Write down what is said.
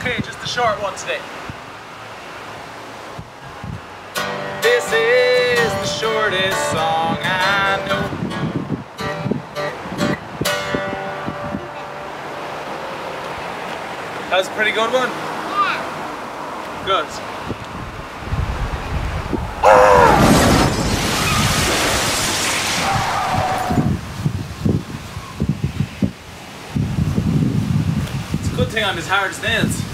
Okay, just the short one today. This is the shortest song I know. That was a pretty good one. Yeah. Good. It's a good thing I'm as hard as nails.